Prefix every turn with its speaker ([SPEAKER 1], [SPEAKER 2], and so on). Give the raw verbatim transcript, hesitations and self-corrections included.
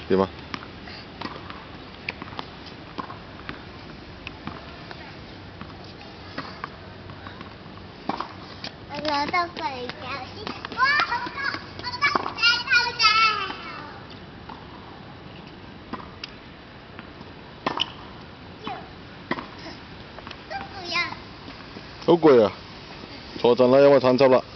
[SPEAKER 1] 點啊？
[SPEAKER 2] 我攞到過嚟搞先。哇！好多，好多正好正。都攰啊！
[SPEAKER 1] 好攰啊！坐陣啦，因為攤汁啦。